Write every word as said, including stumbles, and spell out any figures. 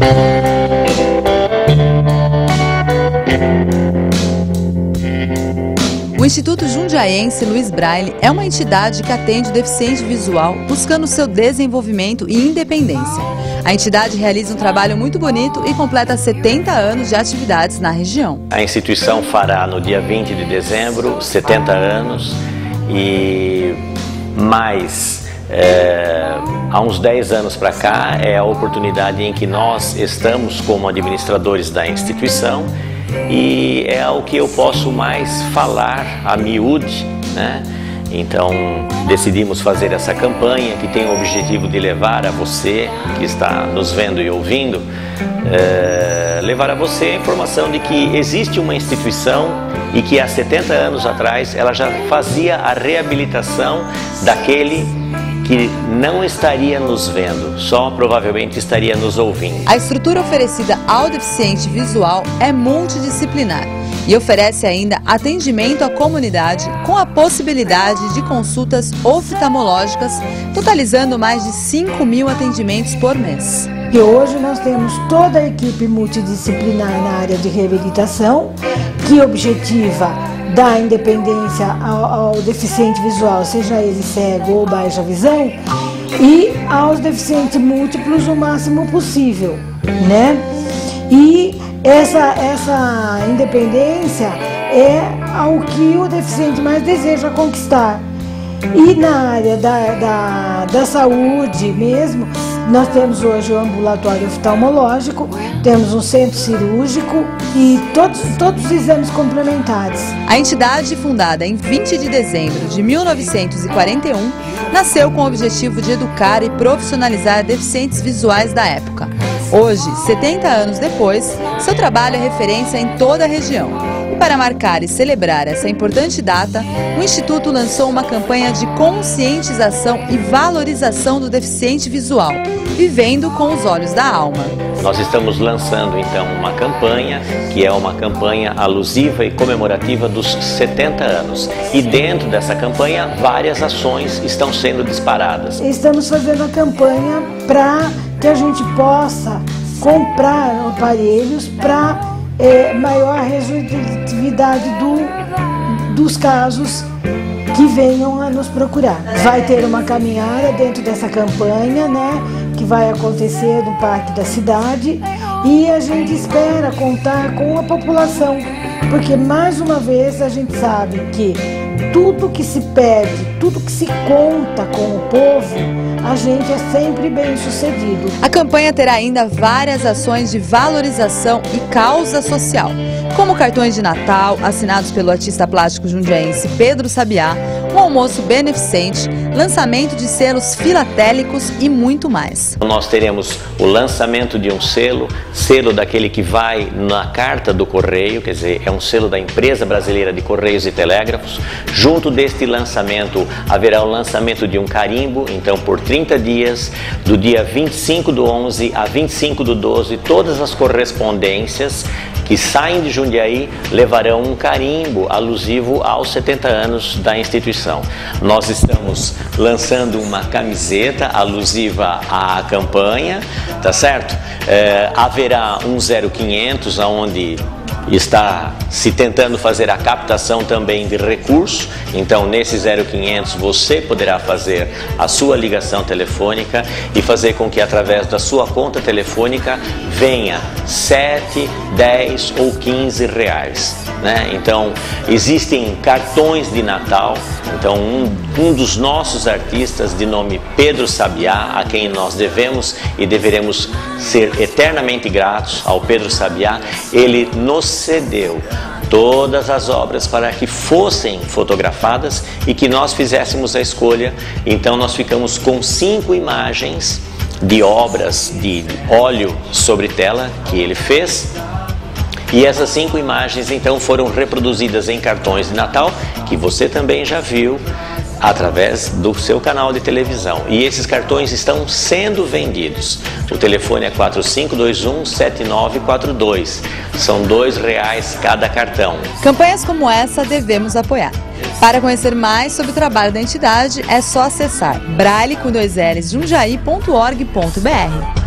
O Instituto Jundiaense Luiz Braille é uma entidade que atende o deficiente visual buscando seu desenvolvimento e independência. A entidade realiza um trabalho muito bonito e completa setenta anos de atividades na região. A instituição fará no dia vinte de dezembro setenta anos e mais é, há uns dez anos para cá é a oportunidade em que nós estamos como administradores da instituição. E é o que eu posso mais falar a miúde, né? Então decidimos fazer essa campanha que tem o objetivo de levar a você que está nos vendo e ouvindo, é, levar a você a informação de que existe uma instituição e que há setenta anos atrás ela já fazia a reabilitação daquele que não estaria nos vendo, só provavelmente estaria nos ouvindo. A estrutura oferecida ao deficiente visual é multidisciplinar e oferece ainda atendimento à comunidade com a possibilidade de consultas oftalmológicas, totalizando mais de cinco mil atendimentos por mês. E hoje nós temos toda a equipe multidisciplinar na área de reabilitação, que objetiva dar independência ao, ao deficiente visual, seja ele cego ou baixa visão, e aos deficientes múltiplos o máximo possível, né? E essa, essa independência é ao que o deficiente mais deseja conquistar. E na área da, da, da saúde mesmo, nós temos hoje o ambulatório oftalmológico, temos um centro cirúrgico e todos, todos os exames complementares. A entidade, fundada em vinte de dezembro de mil novecentos e quarenta e um, nasceu com o objetivo de educar e profissionalizar deficientes visuais da época. Hoje, setenta anos depois, seu trabalho é referência em toda a região. E para marcar e celebrar essa importante data, o Instituto lançou uma campanha de conscientização e valorização do deficiente visual, vivendo com os olhos da alma. Nós estamos lançando então uma campanha, que é uma campanha alusiva e comemorativa dos setenta anos. E dentro dessa campanha, várias ações estão sendo disparadas. Estamos fazendo a campanha para que a gente possa comprar aparelhos para É, maior resolutividade do, dos casos que venham a nos procurar. Vai ter uma caminhada dentro dessa campanha, né, que vai acontecer no Parque da Cidade, e a gente espera contar com a população, porque mais uma vez a gente sabe que tudo que se pede, tudo que se conta com o povo, a gente é sempre bem sucedido. A campanha terá ainda várias ações de valorização e causa social, como cartões de Natal assinados pelo artista plástico jundiaense Pedro Sabiá, um almoço beneficente, lançamento de selos filatélicos e muito mais. Nós teremos o lançamento de um selo, selo daquele que vai na carta do correio, quer dizer, é um selo da Empresa Brasileira de Correios e Telégrafos. Junto deste lançamento haverá o lançamento de um carimbo, então por trinta dias, do dia vinte e cinco do onze a vinte e cinco do doze, todas as correspondências que saem de Jundiaí levarão um carimbo alusivo aos setenta anos da instituição. Nós estamos lançando uma camiseta alusiva à campanha, tá certo? É, haverá um zero quinhentos, onde está se tentando fazer a captação também de recursos. Então nesse zero quinhentos você poderá fazer a sua ligação telefônica e fazer com que através da sua conta telefônica venha sete, dez ou quinze reais, né? Então existem cartões de Natal. Então um, um dos nossos artistas de nome Pedro Sabiá, a quem nós devemos e deveremos ser eternamente gratos ao Pedro Sabiá, ele nos cedeu todas as obras para que fossem fotografadas e que nós fizéssemos a escolha. Então nós ficamos com cinco imagens de obras de óleo sobre tela que ele fez, e essas cinco imagens então foram reproduzidas em cartões de Natal que você também já viu através do seu canal de televisão, e esses cartões estão sendo vendidos. O telefone é quatro cinco dois um, sete nove quatro dois, são dois reais cada cartão. Campanhas como essa devemos apoiar. Para conhecer mais sobre o trabalho da entidade, é só acessar braille com dois l's jundiaí ponto org ponto br.